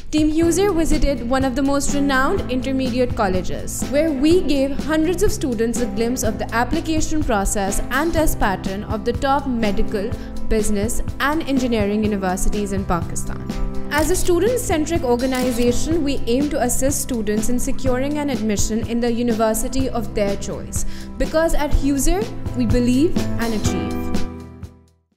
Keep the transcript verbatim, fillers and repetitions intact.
Team Huser visited one of the most renowned intermediate colleges, where we gave hundreds of students a glimpse of the application process and test pattern of the top medical, business, and engineering universities in Pakistan. As a student-centric organization, we aim to assist students in securing an admission in the university of their choice, because at Huser, we believe and achieve.